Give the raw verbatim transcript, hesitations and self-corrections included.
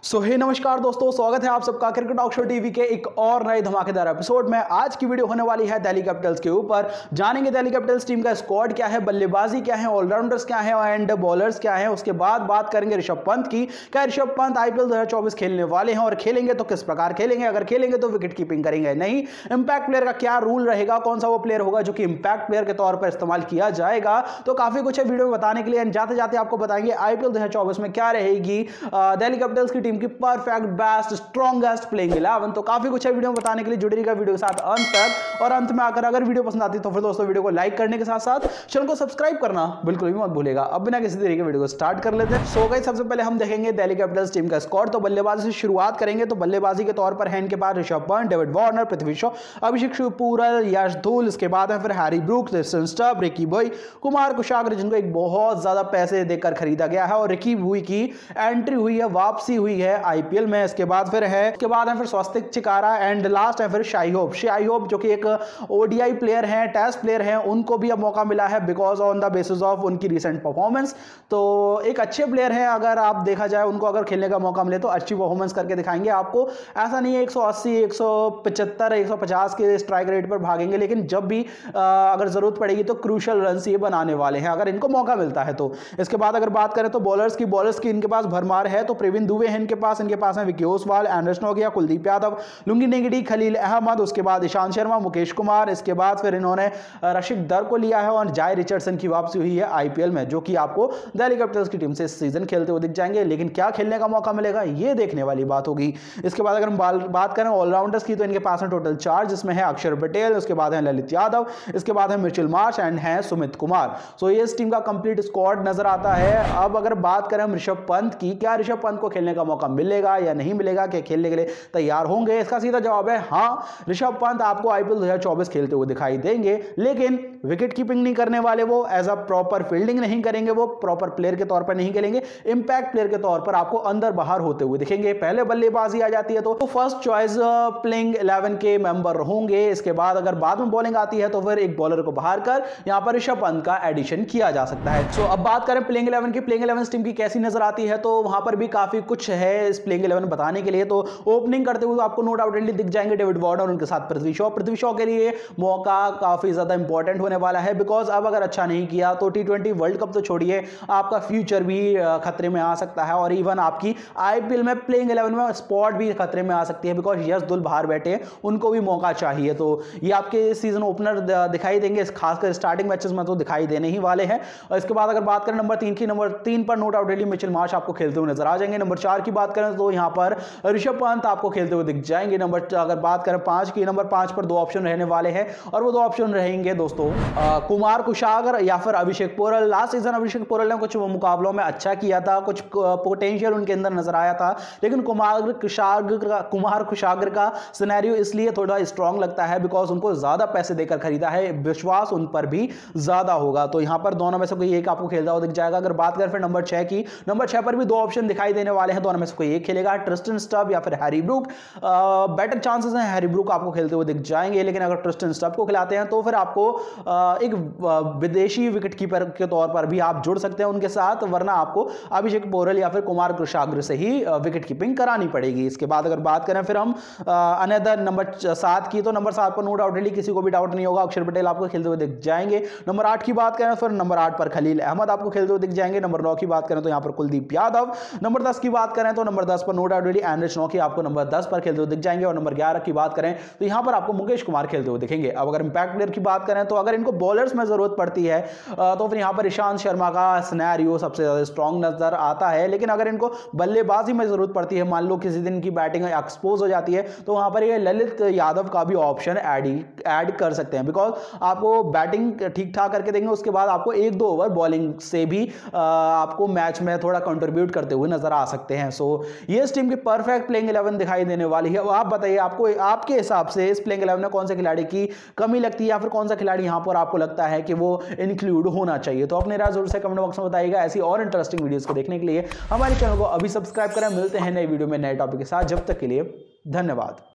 सो हे नमस्कार दोस्तों, स्वागत है आप सबका क्रिकेट टॉक शो टीवी के एक और नए धमाकेदार एपिसोड में। आज की वीडियो होने वाली है दिल्ली कैपिटल्स के ऊपर। जानेंगे दिल्ली कैपिटल्स टीम का स्क्वाड क्या है, बल्लेबाजी क्या है, ऑलराउंडर्स क्या है एंड बॉलर्स क्या है। उसके बाद बात करेंगे ऋषभ पंत की। क्या ऋषभ पंत आईपीएल दो हज़ार चौबीस खेलने वाले हैं और खेलेंगे तो किस प्रकार खेलेंगे, अगर खेलेंगे तो विकेट कीपिंग करेंगे नहीं, इंपैक्ट प्लेयर का क्या रूल रहेगा, कौन सा वो प्लेयर होगा जो कि इंपैक्ट प्लेयर के तौर पर इस्तेमाल किया जाएगा। तो काफी कुछ है वीडियो में बताने के लिए। जाते जाते आपको बताएंगे आईपीएल दो हज़ार चौबीस में क्या रहेगी दिल्ली कैपिटल्स की टीम की perfect best strongest playing eleven. तो काफी कुछ है वीडियो में बताने के लिए, जुड़े रहिएगा वीडियो के साथ अंत तक। और अंत में आकर अगर वीडियो पसंद आती है तो फिर दोस्तों वीडियो को लाइक करने के साथ साथ चैनल को सब्सक्राइब करना बिल्कुल भी मत भूलिएगा। अब बिना किसी तरीके वीडियो को स्टार्ट कर लेते हैं। सो गाइस, सबसे पहले हम देखेंगे दिल्ली कैपिटल्स टीम का स्क्वाड। तो बल्लेबाजी से शुरुआत करेंगे। तो बल्लेबाजी के तौर पर है इनके पास ऋषभ पंत, डेविड वार्नर, पृथ्वी शॉ, अभिषेक पूरल, यश धूल। इसके बाद है फिर Harry Brooks, Kristen Stubbs, Ricky Bhui, Kumar Kushagra, जिनको एक बहुत ज्यादा पैसे देकर खरीदा गया है और रिकी बॉय की एंट्री हुई है, वापसी हुई है आईपीएल में। इसके बाद फिर है इसके बाद है फिर स्वस्तिक चिकारा एंड लास्ट है फिर शाई होप। शाई होप जो कि एक ओडीआई प्लेयर हैं, टेस्ट प्लेयर हैं, उनको भी अब मौका मिला है because on the basis of उनकी रिसेंट परफॉर्मेंस। तो एक अच्छे प्लेयर हैं, अगर आप देखा जाए उनको अगर खेलने का मौका मिले तो अच्छी परफॉर्मेंस करके दिखाएंगे आपको। ऐसा नहीं है एक सौ अस्सी, एक सौ पचहत्तर, एक सौ पचास के स्ट्राइक रेट पर भागेंगे, लेकिन जब भी आ, अगर जरूरत पड़ेगी तो क्रूशियल रन ये बनाने वाले हैं अगर इनको मौका मिलता है तो। इसके बाद अगर बात करें तो बॉलर्स की बॉलर्स की इनके पास भरमार है। तो प्रवीण दुबे है इनके पास, इनके पास है विकी ओसवाल, एंडरसन हो गया, कुलदीप यादव, लुंगी नेगडी, खलील अहमद, उसके बाद ईशांत शर्मा, मुकेश कुमार। इसके बाद फिर इन्होंने रशिक दर को लिया है और जाय रिचर्डसन की वापसी हुई है आईपीएल में, जो कि आपको दिल्ली कैपिटल्स की टीम से इस सीजन खेलते हुए दिख जाएंगे। लेकिन क्या खेलने का मौका मिलेगा ये देखने वाली बात होगी। इसके बाद अगर हम बात करें ऑलराउंडर्स की तो इनके पास है टोटल चार, जिसमें है अक्षर पटेल, उसके बाद है ललित यादव, इसके बाद है मिचेल मार्श एंड है सुमित कुमार। सो ये इस टीम का कंप्लीट स्क्वाड नजर आता है। अब अगर बात करें हम ऋषभ पंत की, क्या ऋषभ पंत को खेलने का मौका मिलेगा या नहीं मिलेगा, क्या खेलने के लिए तैयार होंगे? इसका सीधा जवाब है हाँ, ऋषभ पंत आपको आईपीएल दो हज़ार चौबीस खेलते हुए दिखाई देंगे, लेकिन विकेट कीपिंग नहीं करने वाले वो, एज अ प्रॉपर फील्डिंग नहीं करेंगे, वो प्रॉपर प्लेयर के तौर पर नहीं खेलेंगे, इंपैक्ट प्लेयर के तौर पर आपको अंदर बाहर होते हुए दिखेंगे। पहले बल्लेबाजी आ जाती है तो फर्स्ट चॉइस प्लेइंग इलेवन के मेंबर होंगे। इसके बाद अगर बाद में बॉलिंग आती है तो फिर एक बॉलर को बाहर कर यहां पर ऋषभ पंत का एडिशन किया जा सकता है। सो अब बात करें प्लेइंग इलेवन की, प्लेइंग इलेवन टीम की कैसी नजर आती है, तो वहां पर भी काफी कुछ है इस प्लेइंग इलेवन बताने के लिए। तो ओपनिंग करते हुए तो आपको नो डाउटली दिख जाएंगे डेविड वार्नर और उनके साथ पृथ्वी शॉ। पृथ्वी शॉ के लिए मौका काफी ज्यादा इंपॉर्टेंट होने वाला है बिकॉज अब अगर अच्छा नहीं किया तो टी ट्वेंटी वर्ल्ड कप तो छोड़िए, आपका फ्यूचर भी खतरे में आ सकता है और इवन आपकी आईपीएल में प्लेइंग इलेवन में स्पॉट भी खतरे में आ सकती है बिकॉज यश दुल बाहर बैठे हैं, उनको भी मौका चाहिए। तो ये आपके सीजन ओपनर दिखाई देंगे, खासकर स्टार्टिंग मैचेस में तो दिखाई देने ही वाले हैं। और इसके बाद अगर बात करें नंबर तीन की, नंबर तीन पर नो डाउटली मिचेल मार्श आपको खेलते हुए नजर आ जाएंगे। नंबर चार की बात करें तो यहां पर ऋषभ पंत आपको खेलते हुए दिख जाएंगे। नंबर अगर बात करें पांच की, नंबर पांच पर दो ऑप्शन रहने वाले हैं और वो दो ऑप्शन रहेंगे दोस्तों आ, कुमार कुशागर या फिर अभिषेक पोरल। लास्ट सीजन अभिषेक पोरल ने कुछ मुकाबलों में अच्छा किया था, कुछ पोटेंशियल उनके अंदर नजर आया था, लेकिन कुमार कुशागर का कुमार कुशागर का सिनेरियो इसलिए थोड़ा स्ट्रांग लगता है बिकॉज उनको ज्यादा पैसे देकर खरीदा है, विश्वास उन पर भी ज्यादा होगा। तो यहां पर दोनों में से कोई एक आपको खेलता हुआ दिख जाएगा। अगर बात करें फिर नंबर छह की, नंबर छह पर भी दो ऑप्शन दिखाई देने वाले हैं, दोनों में से कोई एक खेलेगा, ट्रिस्टन स्टब या फिर हैरी ब्रूक। बेटर चांसेस हैं हैरी ब्रूक आपको खेलते हुए दिख जाएंगे, लेकिन अगर ट्रिस्टन स्टब को खिलाते हैं तो फिर आपको आ, एक विदेशी विकेट कीपर के तौर पर भी आप जुड़ सकते हैं उनके साथ, वरना आपको अभिषेक पोरल या फिर कुमार कुशागर से ही विकेट कीपिंग करानी पड़ेगी। इसके बाद अगर बात करें फिर हम अनदर नंबर सात की, तो नंबर सात पर नो डाउटली किसी को भी डाउट नहीं होगा, अक्षर पटेल आपको खेलते हुए दिख जाएंगे। नंबर आठ की बात करें फिर नंबर आठ पर खलील अहमद आपको खेलते हुए दिख जाएंगे। नंबर नौ की बात करें तो यहां पर कुलदीप यादव। नंबर दस की बात करें तो नंबर दस पर नो डाउटली एंडरसन की आपको नंबर दस पर खेलते हुए दिख जाएंगे। और नंबर ग्यारह की बात करें तो यहां पर आपको मुकेश कुमार खेलते हुए दिखेंगे। अब अगर इंपैक्ट प्लेयर की बात करें तो अगर इनको बॉलर्स में जरूरत पड़ती है तो फिर यहां पर ईशांत शर्मा का सिनेरियो सबसे ज्यादा स्ट्रांग नजर आता है, लेकिन अगर इनको बल्लेबाजी में जरूरत पड़ती है, मान लो किसी दिन की बैटिंग एक्सपोज हो जाती है, तो वहां पर ये ललित यादव का भी ऑप्शन ऐड ऐड कर सकते हैं बिकॉज आपको बैटिंग ठीक ठाक करके देंगे, उसके बाद आपको एक दो ओवर बॉलिंग से भी आपको मैच में थोड़ा कंट्रीब्यूट करते हुए नजर आ सकते हैं। सो ये इस टीम की परफेक्ट प्लेइंग इलेवन दिखाई देने वाली है। आप बताइए आपको आपके हिसाब से इस प्लेइंग इलेवन में कौन से खिलाड़ी की कमी लगती है या फिर कौन सा खिलाड़ी यहां पर आपको लगता है कि वो इंक्लूड होना चाहिए? तो अपने राय जरूर से कमेंट बॉक्स में बताइएगा। ऐसी और इंटरेस्टिंग वीडियोस को देखने के लिए हमारे चैनल को अभी सब्सक्राइब करें। मिलते हैं नई वीडियो में नए टॉपिक के साथ, जब तक के लिए धन्यवाद।